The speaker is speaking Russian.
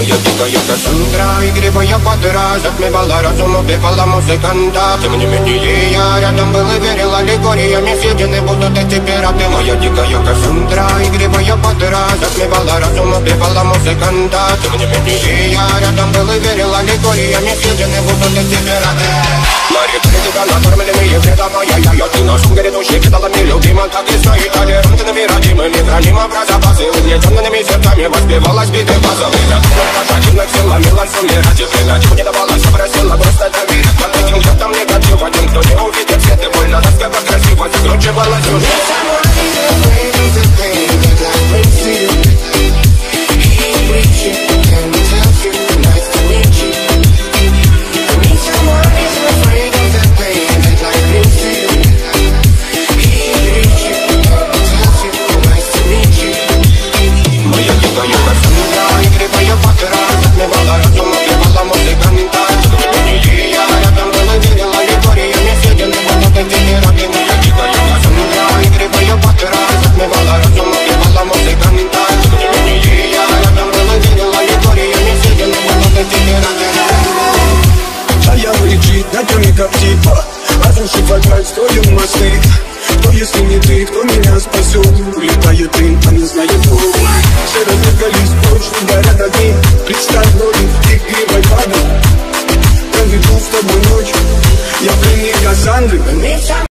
Моя дикая Кассандра, игривая подра, затмевала разум, убивала музыканта. Тем не менее я рядом был и верил аллегориями, съедены будут эти пираты. Моя дикая Кассандра, игривая подра, затмевала разум, убивала музыканта. Тем не менее я рядом был и верил аллегориями, съедены будут эти пираты. Нарекли тебя накормленные предавая я ты нашим грядущим кидалами любима, так и стоит толерантными, родимыми, хранимо про запасы. Угнетенными сердцами воспевалась биты базовых. Противных сил ломилась умирать, время чего не давалось, просила просто доверить. Под этим где-то негатив, один, кто не увидит свет и больно, тоска красиво закручивалась уже. Как типа, разрушив опять строим мосты. Кто если не ты, кто меня спасет? Улетает дым, а не знает кто. Все разбегались прочь, не горят огни. Представь ноги, игривой падал. Проведу с тобой ночь. Я пленник Кассандры.